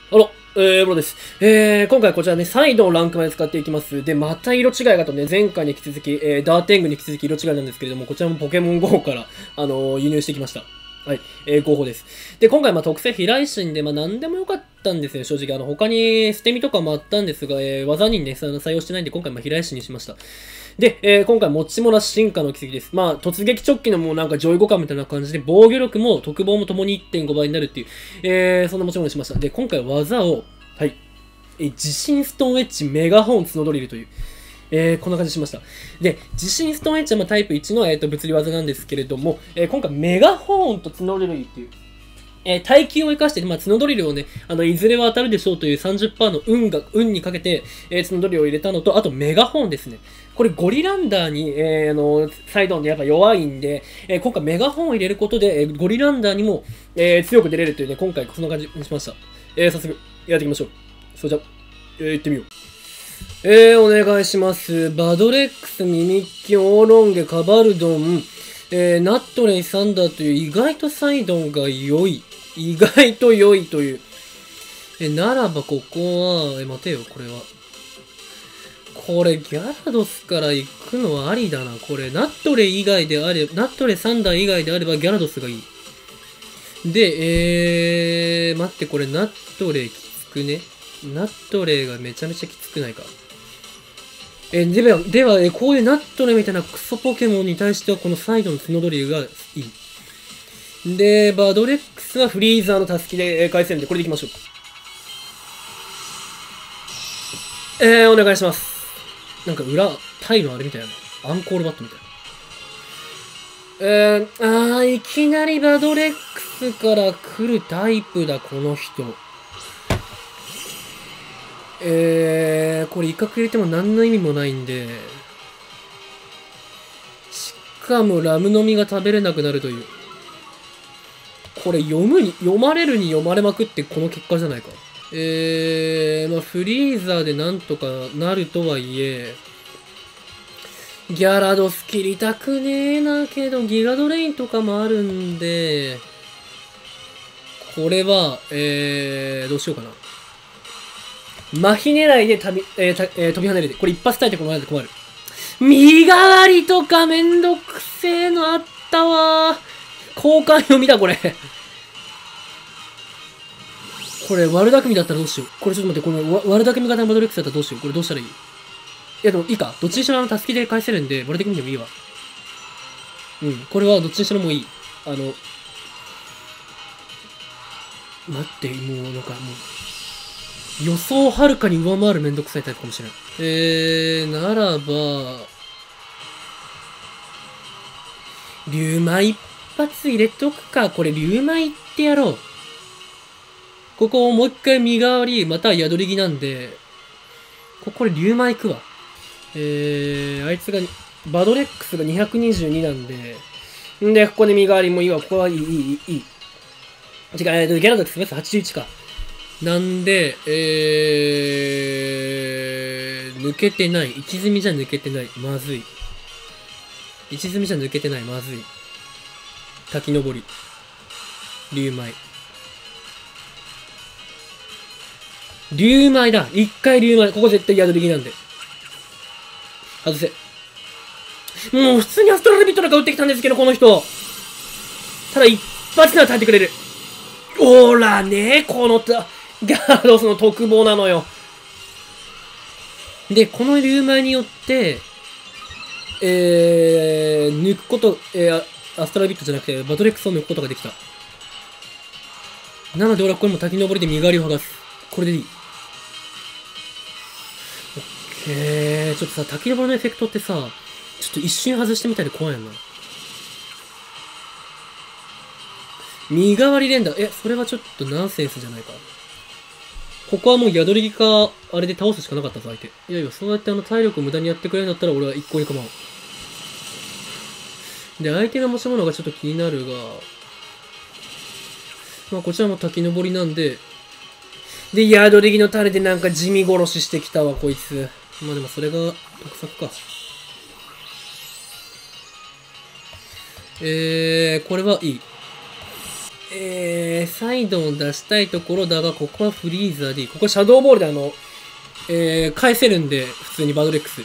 あら、ブロです。今回こちらね、再度ランクまで使っていきます。で、また色違いがとね、前回に引き続き、ダーテングに引き続き色違いなんですけれども、こちらもポケモン GO から、輸入してきました。はい、合法です。で、今回、特性飛来神で、何でもよかったんですよ、正直。他に捨て身とかもあったんですが、技にね、採用してないんで、今回、飛来神にしました。で、今回、持ち物進化の奇跡です。突撃直帰のもうなんか上位互換みたいな感じで、防御力も特防もともに 1.5 倍になるっていう、そんな持ち物にしました。で、今回技を、はい、地震ストーンウェッジメガホーン角ドリルという、こんな感じしました。で、地震ストーンウェッジはタイプ1の、物理技なんですけれども、今回メガホーンと角ドリルっていう、耐久を生かして、角ドリルをね、いずれは当たるでしょうという 30% の運にかけて、角ドリルを入れたのと、あとメガホーンですね。これゴリランダーに、サイドでやっぱ弱いんで、今回メガホーンを入れることで、ゴリランダーにも、強く出れるというね、今回こんな感じにしました。早速、やっていきましょう。それじゃ、行ってみよう。お願いします。バドレックス、ミミッキ、オーロンゲ、カバルドン、ナットレイ、サンダーという意外とサイドンが良い。意外と良いという。ならばここは、待てよ、これは。これ、ギャラドスから行くのはありだな。これ、ナットレイ以外であれば、ナットレイ、サンダー以外であれば、ギャラドスがいい。で、待って、これ、ナットレイきつくね。ナットレイがめちゃめちゃきつくないか。では、こういうナットレイみたいなクソポケモンに対しては、このサイドの角ドリルがいい。で、バドレックスはフリーザーのタスキで返せるんで、これでいきましょう。お願いします。なんかタイのあれみたいな。アンコールバットみたいな。いきなりバドレックスから来るタイプだ、この人。これ威嚇入れても何の意味もないんで。しかもラムの実が食べれなくなるという。これ読まれるに読まれまくってこの結果じゃないか。フリーザーでなんとかなるとはいえ、ギャラドス切りたくねえなけど、ギガドレインとかもあるんで、これは、どうしようかな。麻痺狙いで飛び跳ねるで。これ一発耐えてこないと困る。身代わりとかめんどくせえのあったわ。交換読みだ、これ。これ、悪巧みだったらどうしよう。これちょっと待って、これ、悪巧み型のバドレックスだったらどうしよう。これどうしたらいい？いや、でもいいか。どっちにしろタスキで返せるんで、悪巧みでもいいわ。うん。これはどっちにしろもういい。待って、もうなんかもう、予想をはるかに上回るめんどくさいタイプかもしれない。ならば、竜舞一発入れとくか。これ竜舞ってやろう。ここをもう一回身代わり、または宿り木なんで、これ竜舞行くわ。あいつが、バドレックスが222なんで、ここで身代わりもいいわ。ここはいい。違う、ギャラドックスベス81か。なんで、抜けてない。一積みじゃ抜けてない。まずい。一積みじゃ抜けてない。まずい。滝登り。竜舞。竜舞だ。一回竜舞。ここ絶対宿り木なんで。外せ。もう普通にアストラルビットなんか打ってきたんですけど、この人。ただ一発なら耐えてくれる。ほらね、このギャラドスの特防なのよ。で、この竜舞によって、抜くこと、アストラルビットじゃなくて、バトレックスを抜くことができた。なので俺はこれも滝登りで身代わりを剥がす。これでいい。オッケー。ちょっとさ、滝登りのエフェクトってさ、ちょっと一瞬外してみたいで怖いよな。身代わり連打。それはちょっとナンセンスじゃないか。ここはもう宿り木か、あれで倒すしかなかったぞ、相手。いや、そうやって体力を無駄にやってくれるんだったら俺は一向に構わん。で、相手の持ち物がちょっと気になるが、こちらも滝登りなんで、で、宿り木の種でなんか地味殺ししてきたわ、こいつ。でもそれが、得策か。これはいい。 サイドを出したいところだが、ここはフリーザーでいい。ここシャドーボールで返せるんで、普通にバドレックス。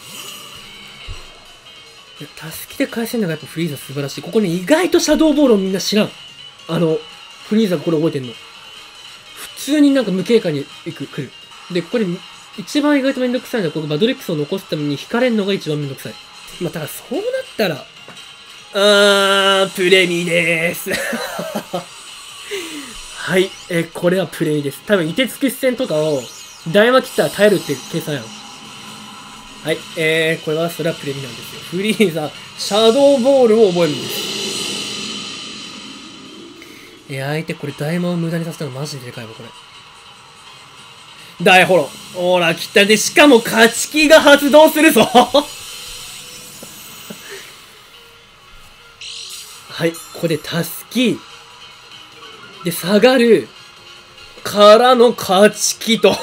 タスキで返せるのがやっぱフリーザー素晴らしい。ここね、意外とシャドーボールをみんな知らん。フリーザーがこれ覚えてんの。普通になんか無警戒に来る。で、これ、一番意外とめんどくさいのは、このバドレックスを残すために引かれるのが一番めんどくさい。まあ、ただそうなったら、プレミでーす。はい、これはプレミです。多分、凍てつき戦とかを、ダイマ切ったら耐えるって計算やろ。はい、これは、それはプレミなんですよ。フリーザ、シャドーボールを覚えるんです。相手これダイマを無駄にさせたのマジででかいわ、これ。大ホロ。ほら、来た。で、しかも、勝ち気が発動するぞはい、ここでタスキ。で、下がる。からの勝ち気と。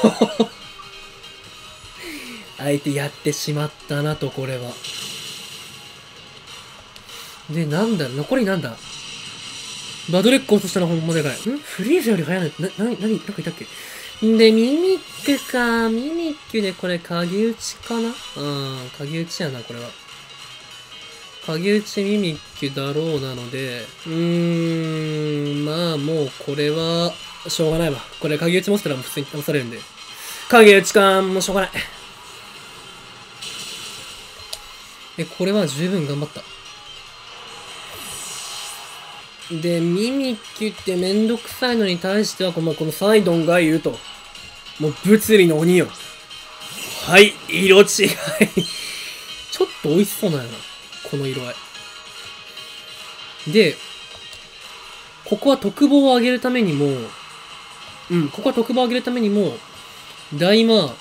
相手やってしまったなと、これは。で、なんだ、残りなんだ。バドレック落としたのほんまでかい。フリーザより早いのなんかいたっけで、ミミックか。ミミックでこれ、影打ちかな影打ちやな、これは。影打ちミミックだろうなので、まあもうこれは、しょうがないわ。これ影打ち持ってたらもう普通に倒されるんで。影打ちか、もうしょうがない。これは十分頑張った。で、ミミックってめんどくさいのに対しては、このサイドンが言うと。もう物理の鬼よ。はい、色違い。ちょっと美味しそうなんやな。この色合い。で、ここは特防を上げるためにも、ここは特防を上げるためにも、ダイア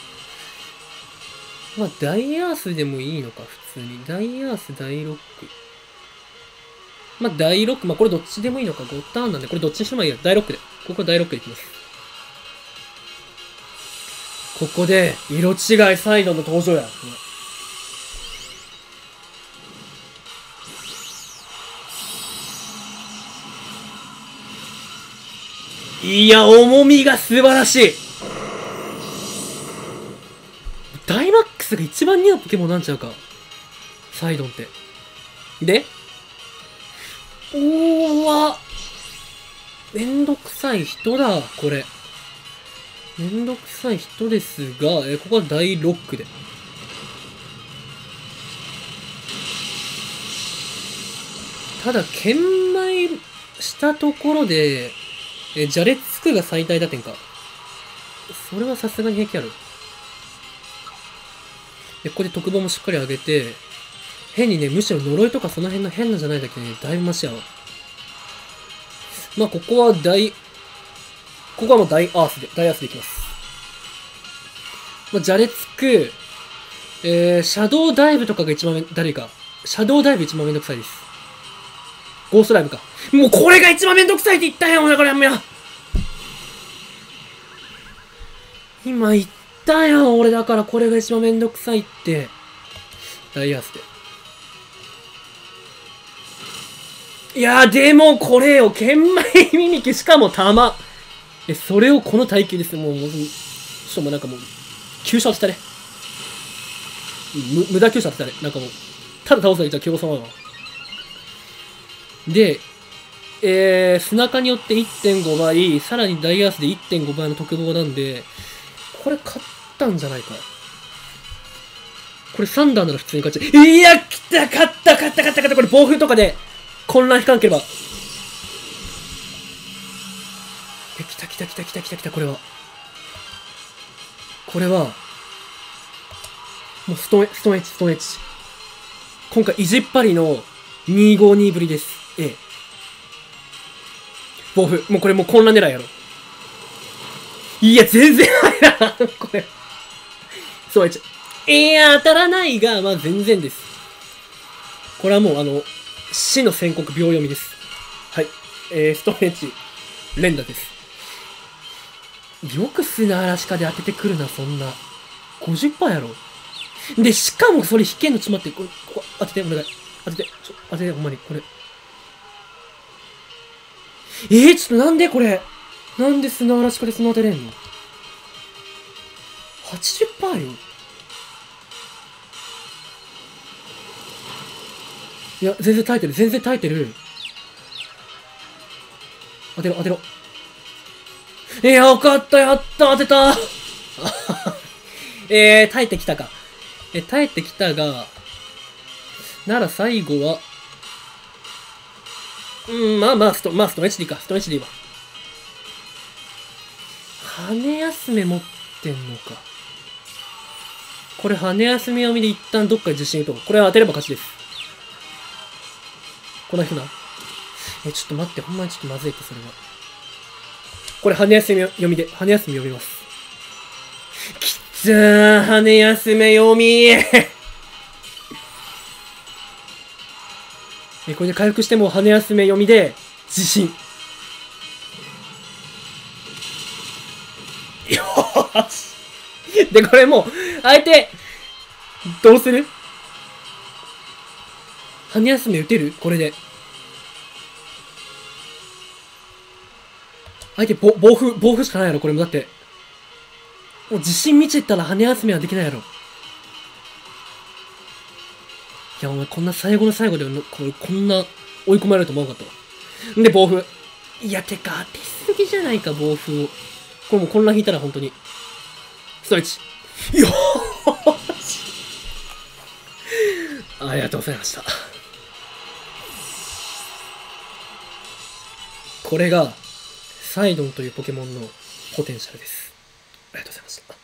ースでもいいのか、普通に。ダイアース、ダイロック。ダイロック。これどっちでもいいのか。5ターンなんで、これどっちにしてもいいや。ダイロックで。ここはダイロックでいきます。ここで、色違いサイドの登場や。いや、重みが素晴らしい。ダイマックスが一番似合うポケモンなんちゃうか。サイドンって。で、めんどくさい人だ、これ。めんどくさい人ですが、ここは大ロックで。ただ、研磨したところで、ジャレツクが最大打点か。それはさすがに平気ある。で、ここで特防もしっかり上げて、変にね、むしろ呪いとかその辺の変なじゃないだけね、だいぶマシやわ。ここはもう大アースでいきます。ジャレツク、シャドウダイブとかが一番シャドウダイブ一番めんどくさいです。ゴーストライブか。もうこれが一番めんどくさいって言ったやん、だからやめや。今言ったやん、俺だからこれが一番めんどくさいって。ダイアースで。いやでもこれよ、剣舞ミキしかも弾。それをこの耐久です。もう、しかもなんかもう、急所当てたね。無駄急所当てたね。なんかもう、ただ倒されちゃう強様だわ。で、砂化によって 1.5 倍、さらにダイアースで 1.5 倍の特防なんで、これ勝ったんじゃないか。これサンダーなら普通に勝っちゃう。いや、勝った。これ暴風とかで混乱引かんければ。来た、これは。もうストーンエッジ。今回、意地っ張りの252ぶりです。暴風。もうこれもう混乱狙いやろ。いや、全然入らん。これ。ストーンエッジ。いや、当たらないが、全然です。これはもう死の宣告秒読みです。はい。ストーンエッジ、連打です。よく砂嵐化で当ててくるな、そんな。50% やろ。で、しかもそれ引けんの、ちょっと待って、ここ当てて、お願い。当てて、ほんまに、これ。 ちょっとなんでこれ。なんで砂嵐から砂当てれんの？ 80% よ。いや、全然耐えてる、全然耐えてる。当てろ、当てろ。よかった、やった、当てた耐えてきたか。耐えてきたが、なら最後は、ストレッチでいいか、ストレッチでいいわ。羽休め持ってんのか。これ羽休め読みで一旦どっかで自信とか。これ当てれば勝ちです。こんなふうな。ちょっと待って、ほんまにちょっとまずいって、それは。これ羽休め読みで、羽休め読みます。きっつー、羽休め読みこれで回復しても羽休め読みで、自信。よーし。で、これもう、相手、どうする？羽休め打てる？これで。相手、暴風しかないやろ、これも。だって。もう自信満ちたら羽休めはできないやろ。いや、お前こんな最後の最後で、こんな追い込まれると思わなかったわ。んで、暴風。いや、てか、当てすぎじゃないか、暴風を。これもう混乱引いたら本当に。ストレッチ。よーし。ありがとうございました。これが、サイドンというポケモンのポテンシャルです。ありがとうございました。